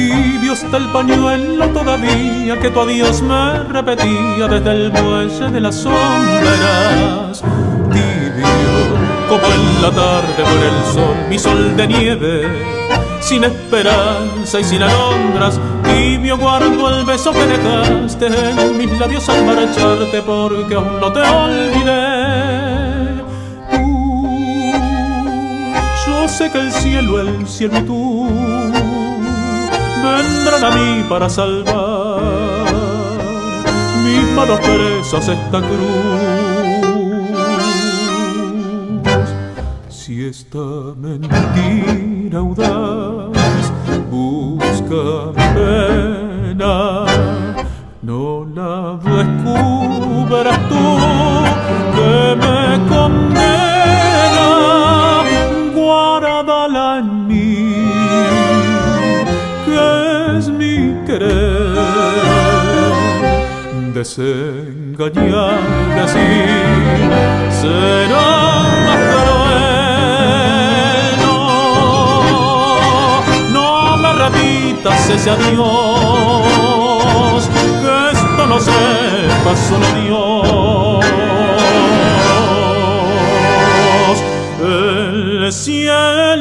Tibio está el pañuelo todavía que tu adiós me repetía desde el muelle de las sombras. Tibio como en la tarde por el sol, mi sol de nieve, sin esperanza y sin alondras. Tibio guardo el beso que dejaste en mis labios al marcharte, porque aún no te olvidé. Yo sé que el cielo y tú vendrán a mí para salvar mis manos presas esta cruz. Si esta mentira audaz busca mi pena, no la descubras tú que me condena. Guárdala en mí, que es mi querer. Desengañarme así será más cruel. No me repitas ese adiós, que esto no sepa solo Dios. El cielo